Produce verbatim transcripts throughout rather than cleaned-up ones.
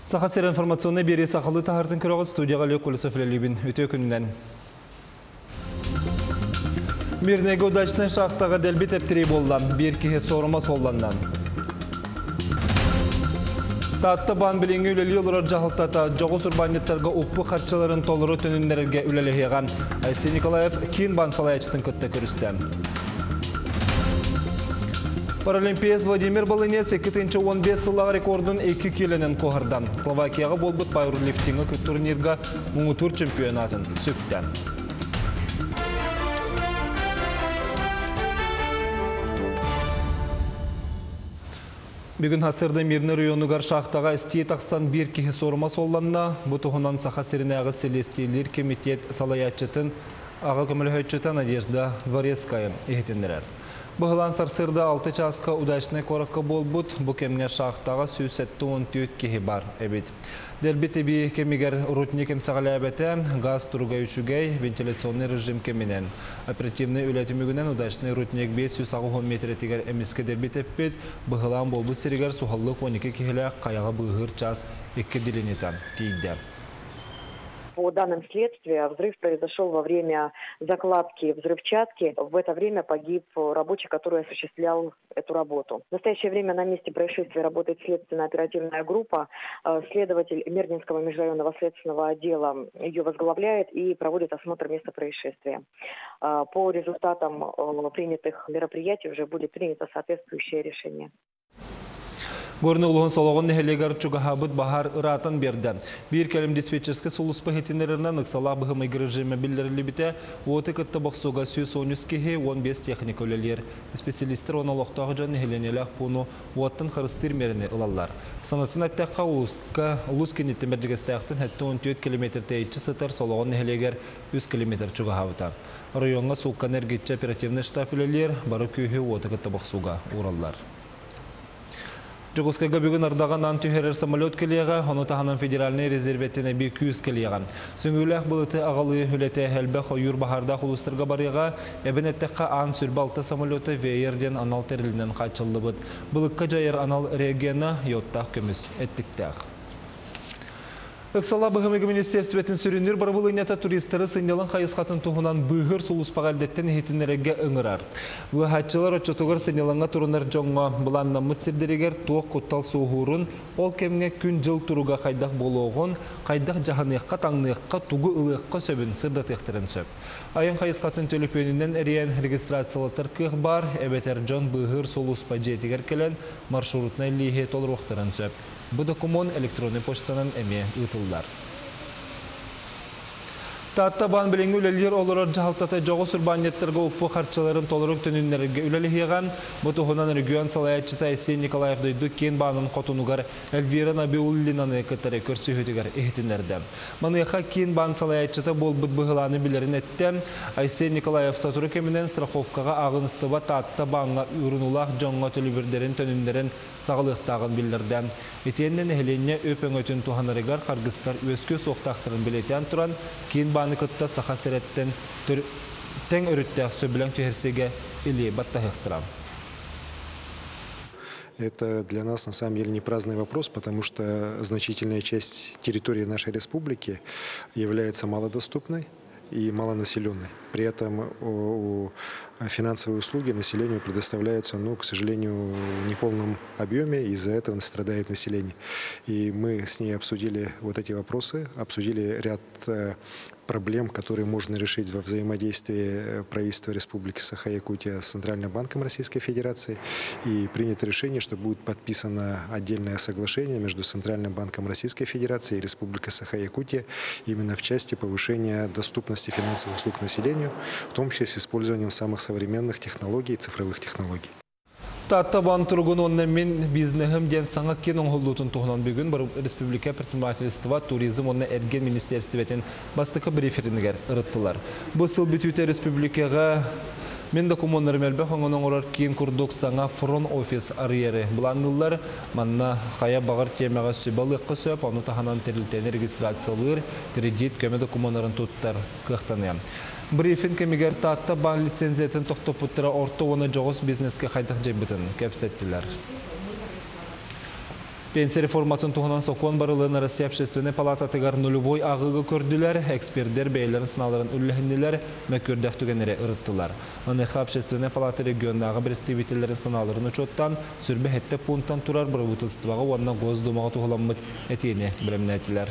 Сахасер информационный бери сақылы тағыртын көріғыз студияға лек Кулисов Лелибин өте күнінен. Мирнеге удачный шақтаға дәлбет әптірей болдан, бір кеге сорыма солдандан. Татты бан біліңі үлелі олырар жағылтата жоғыз урбанеттарға ұппы қатшыларын толыры түніндерге үлелігеған Айсен Николаев кейін бан салаячтың күтті көрісті. Паралимпиец Владимир Балынец экинчи он беш сыллағы рекордын эки келінен қоғырдан. Словакияға болбыт пайрулифтингі күт турнирға мұңытур чемпионатын сөпті. Бүгін хасырды Мирны районугар шақтаға істей тақсан бір кеге сорыма солланна, бұтығынан сақасырынағы селестейлер комитет салаятчытын аға көмілі Надежда Дворецкая ехетіндірер. Бұғылан сарсырда алты часқа удачный кораққа болбут, бұ кемге шақтаға сүйсетті он төрт кеге бар әбет. Дәлбет әбі кемегер рутне кемсағалы әбәтен, газ тұрға үшігей, вентиляционный режим кеменен. Оперативный үләтімігінен удачный рутнек бес жүз он метр тегер әмеске дәлбет әппет, бұғылан болбут серігер суғаллық он екі кегелі қаяға бұғыр час екі деленетен тейді. По данным следствия, взрыв произошел во время закладки взрывчатки. В это время погиб рабочий, который осуществлял эту работу. В настоящее время на месте происшествия работает следственно-оперативная группа. Следователь Мирнинского межрайонного следственного отдела ее возглавляет и проводит осмотр места происшествия. По результатам принятых мероприятий уже будет принято соответствующее решение. Горны улуғын солығын нәхелегер чуғахабыт бағар ұратан берді. Bir кәлім диспетчерскі сұлыс пахетінерінен ұқсалақ бұғымы гіржеме білдірілі біте, оты күтті бұқсуға сүйс он үш кеге он бес техник өлелер. Специалистер оны лоқтағы жан нәхеленелік бұны оттың қырыстыр меріне ұлалар. Санатын әттәққа ұлыс кенетті мәрджігістәқтін әтті он төрт километр тәйітші сытыр солығын нәхелегер жүз километр чуғахабыта. Районға суққа нәргетчі оперативны штаб өлелер бары күйі оты күтті бұқсуға ұралар. Жогускага бүгін ардаған антүхерер самолет келеға, оны тағанан федеральный резерветіне екі жүз келеған. Сөңгіләқ бұлыты ағалы үлеті әлбі қойыр бағарда құлыстырға барыға, әбін әттіққа ан сүрбалты самолеты вейерден анал тәрілінен қачылы бұд. Бұлыққа жайыр анал регияна йоттақ көміз әттіктәқ. Өксала бұғымығы министерстветін сүріндер бар бұлынята туристері сыңдалын қайысқатын тұғынан бұғыр сұлыс пағалдеттен хетінерге ұңырар. Бұғы хатчылар отчетуғыр сыңдалыңа тұрыныр жоңға бұланна мұтсердерегер туық құттал суғырын, ол кемге күн жыл тұруға қайдақ болуғын, қайдақ жағаныққа таңныққа туғы ұлыққа сөбін сырда тектірін сөп. Айын қайысқатын төліп өнінен әрейін регистрациялатыр кіқ бар, әбетер жон бұғыр сұлыс пәжетігер келен маршрутна лихе толруқтырын сөп. Бұл документ электронный почтанан әме ұтылдар. Татта бан біліңі үлелер олырыр жағалтата жоғы сүрбанеттерге ұппы қарчыларын толырық түнінлерге үлелігеған, бұтығынан регион салаятчыта Айсен Николаев дойды кен банын қотынуғар Эльвира Набиуллинаны кітірі көрсі өтігер ехтінерді. Маныйқа кен бан салаятчыта бол бұд бұғыланы білерін әтті, Айсен Николаев сатуры кемінен страховкаға ағыныстыба татта банға үрінулақ жоңға төлібірдерін түніндерін сағылықтағын білдірді. Етеннен әхеленне өпен өтін туғанарығар қарғыстар өскі соқтақтырын білетен тұран, кен баны күтті сақа сәреттен тәң үріттәқ сөбілің түйерсеге или баттағықтырам. Это для нас на самом деле не праздный вопрос, потому что значительная часть территории нашей республики является малодоступной и малонаселенной. При этом у финансовые услуги населению предоставляются, ну, к сожалению, в неполном объеме, и из-за этого страдает население. И мы с ней обсудили вот эти вопросы, обсудили ряд проблем, которые можно решить во взаимодействии правительства Республики Саха-Якутия с Центральным банком Российской Федерации. И принято решение, что будет подписано отдельное соглашение между Центральным банком Российской Федерации и Республикой Саха-Якутия именно в части повышения доступности финансовых услуг населению, в том числе с использованием самых современных технологий и цифровых технологий. Татта бан тұрғын оннан мен бизнесім ден саңа кен оңғылдутын тұғынан бүгін бір республика предпринимательства туризм онна әрген министерстветін бастықы бриферінігер ұрыттылар. Бұл сыл бүтіте республикаға мен документар мәлбе қоңының ұрар кейін күрдік саңа фронт офис арьері. Бұландылар манна қая бағыр темеға сөбалы қысып, оны тағанан терілтені регистрациялыр, кредит көмі документарын тұттар қықтаны. Брифинг кемигер татта бан лицензиятын тоқтап бұттыра орта оны жоғыз бизнеске қайдақ жайбытын кәпсеттілер. Пенсия реформатын туғынан соқуан барылығын Россия общественный палата тығар нулевой ағығы көрділер, эксперттер бейлерін сыналарын үлләхінділер мәкөрдәк түгенері ұрыттылар. Аныға общественный палата региондағы представителерін сыналарын ұчоттан сүрбе хетті пунктан тұрар бір ұтылстываға онына Госдумаға туғыламмыд әтейіне білімнәтілер.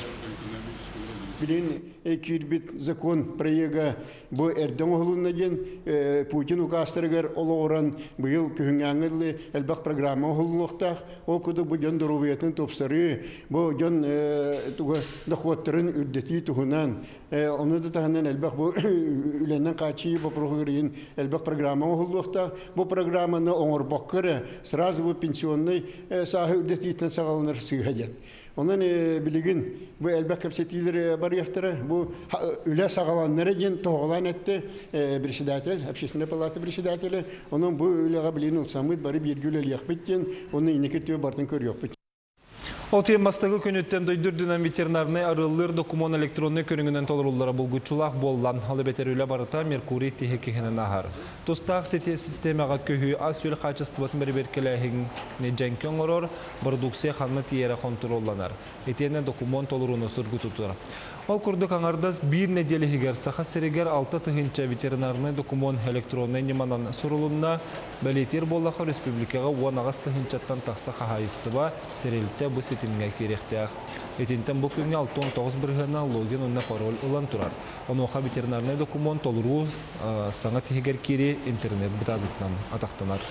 Билин кирбит закон проега бу эрден оғылыннаден Путин указтырыгар олоғыран бұйыл күхіңәңірлі әлбәқ программа оғылылықтақ. Ол күді бұ жон дұрубиятын топсары, бұ жон дұқуаттырын үрдеті тұғынан. Оны да тағынан әлбәқ бұ үленнен қачы бұ проғырын әлбәқ программа оғылылықтақ. Бұ программаны оңыр баққыры, сразу бұ пенсионный сағы үрдетейтін сағалыныр сығаден. Onun bilgin bu elbette kapsetileri bariyatları bu üle sağlananlara gen toğlan etti birisidatel, общественная палата birisidateli. Onun bu üle bilgin olsamıd bari bir gül eliyaq bitken, onu iniketiyor bardan körüyor bit. Ол темастығы көнеттен дойдырдынан ветеринарный арылыр документ электронный көріңінен толырулары болғычулақ боллан. Алы бетер үлі барыта Меркурий тихекігінен ағар. Тостақ системаға көхі аз өл қачыстыбатын бір беркеләйгіне жәнкен ғырор, продукция қанны тиері контролланар. Етені документ толыруны сұрғы тұтыр. Ол күрді қаңардас бір неделі егер сақа серегер алты тұхынча ветеринарный документ электронный неманан сұрылымна бәлетер боллақы республикаға он ағас тұхынчаттан тақса қағайыстыба терелітті бұл сетімге керектіғ. Етентен бұл күнге алты он тоғыз бірғына логин онна пароль ұлан тұрар. Оноға ветеринарный документ толыру саңа тегер кері интернет бұтадытынан атақтанар.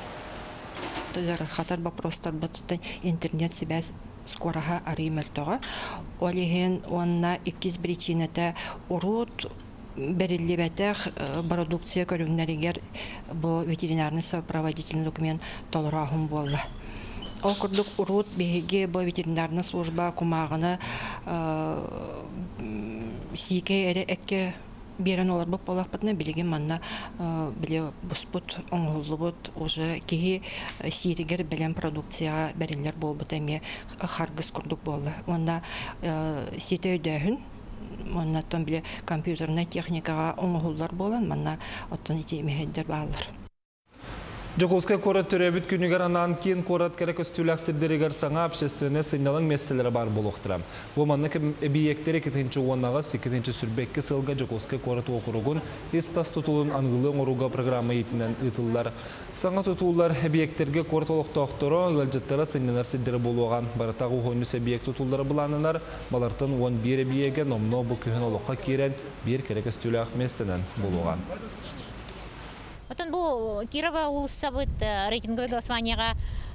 Қатар вопростар бұтыты интернет себя скораха арымертоға. Олеген онна иккиз причинete урут берилибетех продукция көрүннәригер бу ветеринарный сопроводительный документ толырағым болды. Ол күрдік урут беге бу ветеринарный служба кумағыны сике әрі әкке берен олар боп болақ бұтына білеген манна біле бұспұт, оңғылы бұт, уже кейі сирігер білен продукцияға бәрелер бол бұт әме қарғыз күрдік болды. Онда сеті өйдәхін, оннаттан біле компьютерна техникаға оңғылар болан, манна оттан ете емегендер бағалар. Жокоска корат төрөбүт күнүгөр анан кийин корат керек өстүлөк сирдеригер саңа общественный сыйналың месселери бар болуктура. Бу маннык объекттери экинчи уонага экинчи сүрбекке сылга Жокоска корат окуругун истас тутулун аңгылы оруга программа етинен ытыллар. Саңа тутуллар объекттерге корат олуктоокторо ылжыттара сыйналар сирдери болуган баратагы хойнус объект тутуллары буланынар балартын он бир объектке номно бу күн олукка кирен бир керек өстүлөк местенен болуган. Потом был Кирова улсабыт рейтинговое голосованиега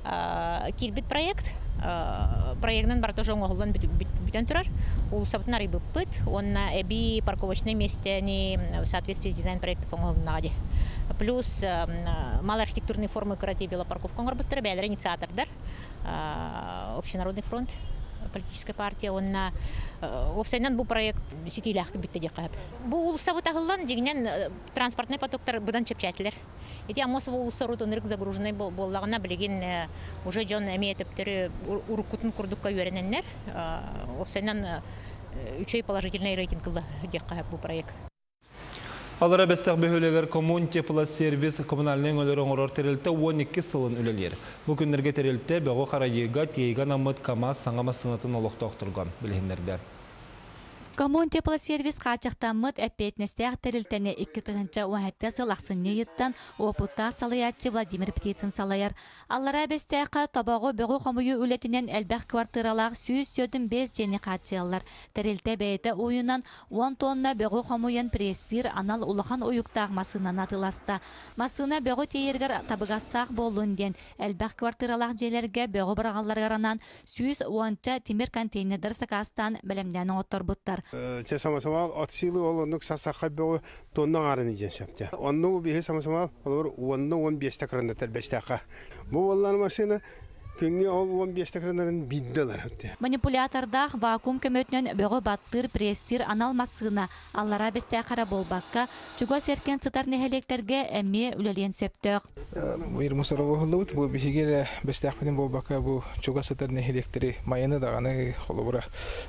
кирбит проект. Проектнен бар тоже оңголон бүтөн турар. Улсабытын арыбы пыт. Он эби парковочное месте не в соответствии с дизайн проектов оңголонади. Плюс малые архитектурные формы карате велопарковка оңгорбуттар, бәлер инициатордар. Общенародный фронт. Политическая партия, он на обсайнан бу проект сетилахты битте декаб. Бу улсабы тагылдан дегенен транспортный потоктар будан чепчателер. Эти амосов улсарут онырык загруженный боллагына билеген уже жон эметептери урукутун курдукка үйрененнер. Обсайнан үчөй положительный рейтинг кылды декаб бу проект. Алара бестәк бөһөлегер коммунити плюс сервис коммунальный өлөр оңорор терелте он эки сылын үлелер. Бу күннәргә терелте бөгө карайыга тиегә намыт КамАЗ саңама сынатын олоқта оқтырган билгәннәрдә. Коммунити плюс сервис качактамыт әппетнестәк терелтене икки тыгынча уәһәттә сылаксынны йыттан опута салаятчы Владимир Птицын салаяр. Алара бестәк табагы бөгө комую үлетинен әлбәк квартиралар сүз сөдүн без жени качылар. Терелте бәйте уюнан он тонна бөгө комуян престир анал улахан уюктак масынан атыласта. Масына бөгө тиергер табыгастак болун ден әлбәк квартиралар җеләргә бөгө барганларганан сүз онча тимир контейнердар сакастан белемдән оттор буттар. Те самосамал от силы олонук сасақа бөгө тонна арын ижен шапты. Онну бихе самосамал олор онну он беш такрандатар бештақа. Бу оллар машина күнге ол он беш такрандан биддалар хатты. Манипулятордах вакуум көмөтнөн бөгө баттыр престир анал масына аллара бестакара болбакка чуга серкен сытар нехелектерге эмме үлелен сөптөк. Бу ирмусарова холлут бу бихиге бестакпен болбакка бу чуга сытар нехелектери майыны даганы холобура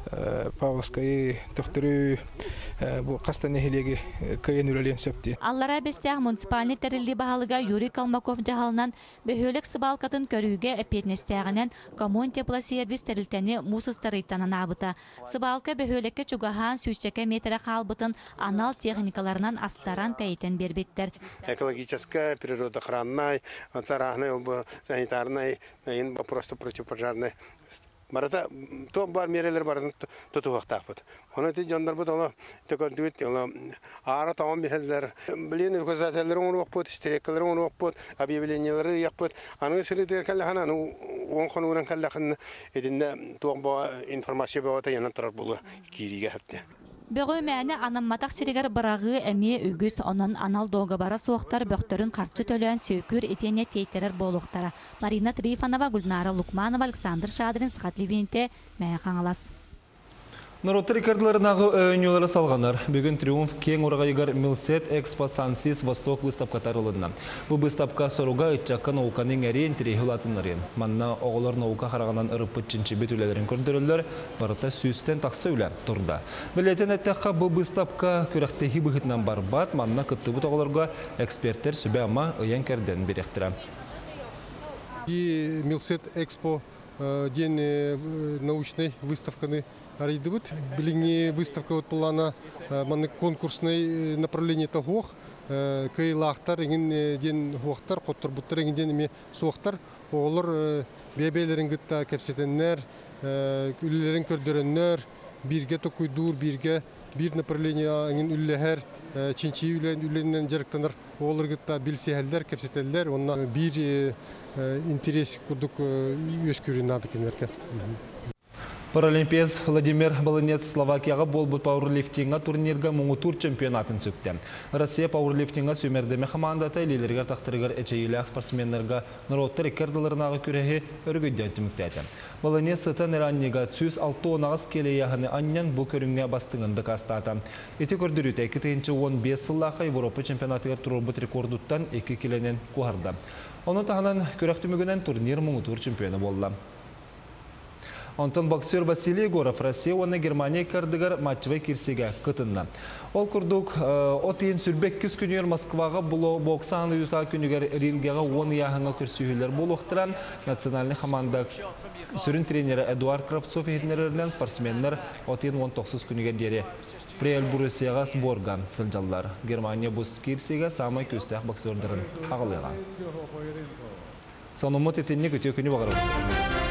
Павловская тохтыры бу каста нехелеге кайын үлелен сөпти. Аллара бестак муниципальный терилди баһалыга Юрий Калмаков жаһалынан бөһөлек сыбалкатын көрүүгө эпетне бестәгенен коммун теплосервис терилтәне мусустарыйтанан абыта. Сыбалка бөхөлекке чугахан сүзчеке метре халбытын анал техникаларынан астаран тәйтен бербеттер. Экологическая, природоохранная, тарахная, санитарная, просто противопожарная. Барата то бар мерелер барын тутугактак бут. Оны ти жандар бут ала текөрдүт ала ара тамам бехелдер. Билин указательлер оны окпот, истерекалер оны окпот, объявлениялары якпот. Аны сирдер каллахана ну он конуран каллахын эдинде тугба информация бата яна турар булу кириге хәтте. Бөгөй мәне анамматак сиригер барагы әме үгүс онон анал дога бара суоктар бөктөрүн карчы төлөн сөйкүр этене тейтерер болуктара. Марина Трифонова, Гульнара Лукманова, Александр Шадрин, Схатливинте, Мәя Қаңалас. Народты рекордларынағы өйнелері салғанар. Бүгін триумф кең орағайығар Милсет Экспо Сансис Восток выставка тарылынна. Бұл выставка соруға үтчаққа науканың әрен тірейхіл атынларын. Манна оғылар наука қарағанан ұрып пүтчінші бетулелерін көрдірілер, барыта сүйістен тақсы үлі тұрда. Білетін әттіққа бұл выставка көріқтегі бұғытынан барбат, манна күтті бұт оғыларға эксперттер сүбе ама өйен кәрден беректірі. И Милсет Экспо день научной выставканы арайдыбыт. Билиңи выставка вот плана маны конкурсный направление того, кей лахтар ingen ден хуахтар, хоттар буттар ingen ден ме суахтар, оғылар бебелерин гытта кепсетеннер, үллерин көрдөрөннөр, бирге токуйдур, бирге бир направление ingen үллехер, чинчи үлен үлленен жарыктаныр, оғылар гытта билсехелдер, кепсетеллер, онна бир интерес курдук өскүрүн надыкенерке. Паралимпиец Владимир Балынец Словакияға болбут пауэрлифтинга турнирга мұңытур чемпионатын сөкті. Россия пауэрлифтинга сөмердеме командаты лилергер тақтырыгар әчейілі спортсменлерге народты рекордыларынағы күрехи өргөйден түміктәді. Балынец сытан әраннега жүз алты онағыз келе яғыны аннан бұл көріңне бастыңынды кастаты. Еті көрдіріті екі он бес сыллақы Европа чемпионатығар тұрылбыт рекордуттан екі келенен куарда. Оның тағынан көрәқтімігінен турнир мұңытур чемпионы болды. Антон боксер Василий Егоров Россия оны Германия кардыгар матчевай кирсеге кытынна. Ол күрдік отын сүрбек күз күнер Москваға бұлы боксан үйта күнігер рингеға он яғыңа күрсүйілер болуқтыран национальный команда сүрін тренері Эдуард Кравцов етінерерінен спортсменлер отын он тоғыз күнігер дері. Приэл Бурусияға сборган сылжалар. Германия бұст кирсеге самай көстәк боксердерін ағылыға. Сонымыт етінне көтеу күні бағырым.